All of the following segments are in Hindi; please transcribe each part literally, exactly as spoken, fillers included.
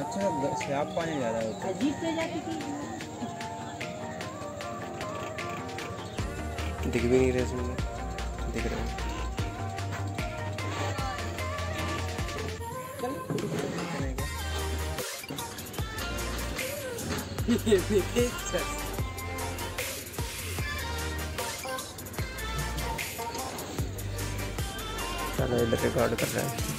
अच्छा साफ पानी ज़्यादा होता है। अजीब प्रजाति की दिख भी नहीं रहे इसमें, दिख रहे हैं। चलो इधर रिकॉर्ड कर रहा है।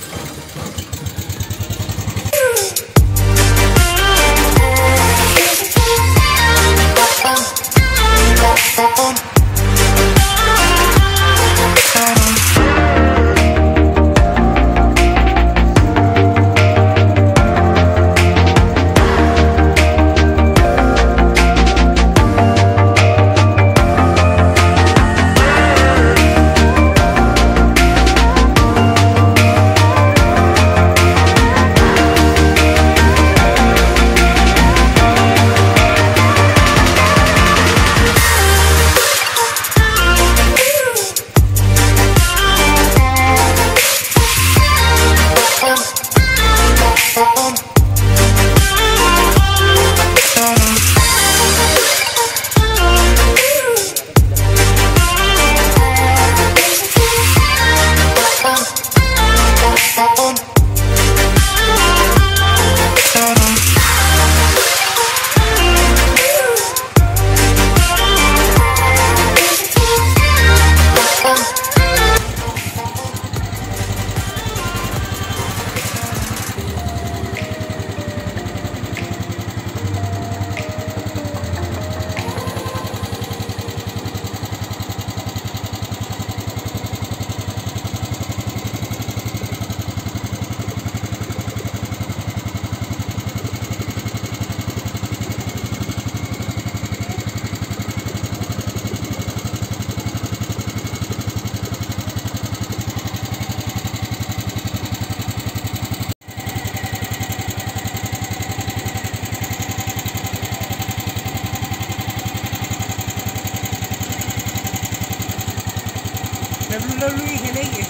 डब्ल्यू खेलेंगे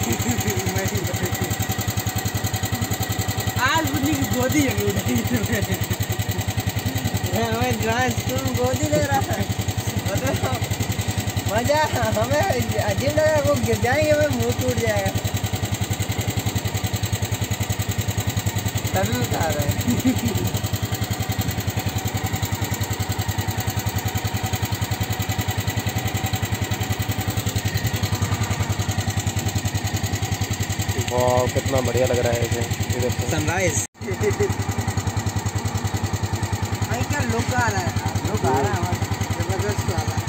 आज बुन्नी की गोदी है हमें तुम गोदी ले रहा है मतलब मजा हमें अजीब लग रहा है। वो गिर जाएंगे, हमें मुंह टूट जाएगा तभी उठा रहे हैं। वाह कितना बढ़िया लग रहा है इसे इधर से सनराइज। भाई क्या लुक आ रहा है, लुक आ रहा है जबरदस्त आ रहा है।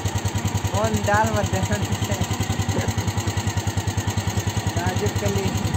कौन दाल मत नाजुक कली